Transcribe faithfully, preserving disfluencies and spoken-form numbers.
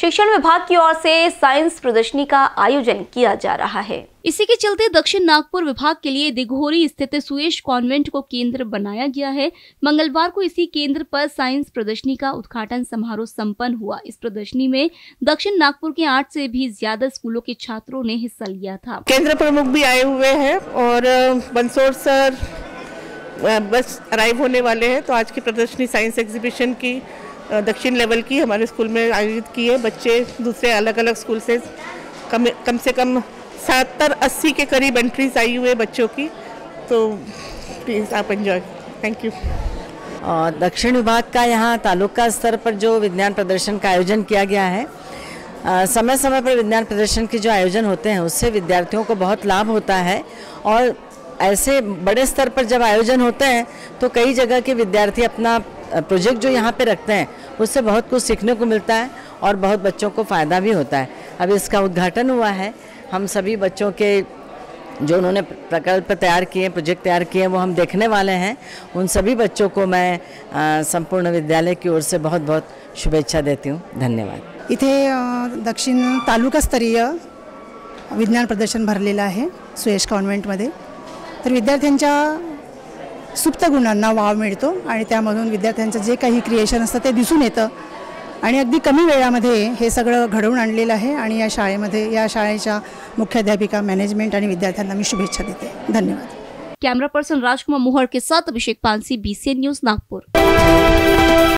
शिक्षण विभाग की ओर से साइंस प्रदर्शनी का आयोजन किया जा रहा है। इसी के चलते दक्षिण नागपुर विभाग के लिए दिघोरी स्थित सुयश कॉन्वेंट को केंद्र बनाया गया है। मंगलवार को इसी केंद्र पर साइंस प्रदर्शनी का उद्घाटन समारोह संपन्न हुआ। इस प्रदर्शनी में दक्षिण नागपुर के आठ से भी ज्यादा स्कूलों के छात्रों ने हिस्सा लिया था। केंद्र प्रमुख भी आए हुए हैं और बंसोड़ सर बस अराइव होने वाले हैं। तो आज की प्रदर्शनी साइंस एग्जीबिशन की दक्षिण लेवल की हमारे स्कूल में आयोजित की है। बच्चे दूसरे अलग अलग स्कूल से कम कम से कम सत्तर अस्सी के करीब एंट्रीज आई हुई है बच्चों की। तो प्लीज़ आप एंजॉय। Thank you. और दक्षिण विभाग का यहाँ तालुका स्तर पर जो विज्ञान प्रदर्शन का आयोजन किया गया है, आ, समय समय पर विज्ञान प्रदर्शन के जो आयोजन होते हैं उससे विद्यार्थियों को बहुत लाभ होता है। और ऐसे बड़े स्तर पर जब आयोजन होते हैं तो कई जगह के विद्यार्थी अपना प्रोजेक्ट जो यहाँ पे रखते हैं उससे बहुत कुछ सीखने को मिलता है और बहुत बच्चों को फ़ायदा भी होता है। अब इसका उद्घाटन हुआ है। हम सभी बच्चों के जो उन्होंने प्रकल्प तैयार किए, प्रोजेक्ट तैयार किए, वो हम देखने वाले हैं। उन सभी बच्चों को मैं संपूर्ण विद्यालय की ओर से बहुत बहुत शुभेच्छा देती हूँ। धन्यवाद। इथे दक्षिण तालुकास्तरीय विज्ञान प्रदर्शन भरलेलं आहे सुयश कॉन्व्हेंटमध्ये। तर विद्यार्थ्यांच्या सुप्त गुणांना वाव मिळतो आणि त्यामधून विद्यार्थ्यांचं जे काही क्रिएशन असतं ते दिसून येतं आणि अगदी कमी वेळामध्ये हे सगळं घडवून आणलेलं आहे। आणि या शाळेमध्ये या शाळेच्या मुख्याध्यापिका, मॅनेजमेंट आणि विद्यार्थ्यांना मी शुभेच्छा देते। धन्यवाद। कैमरा पर्सन राजकुमार मोहर के साथ Abhishek Pansi, B C N news Nagpur.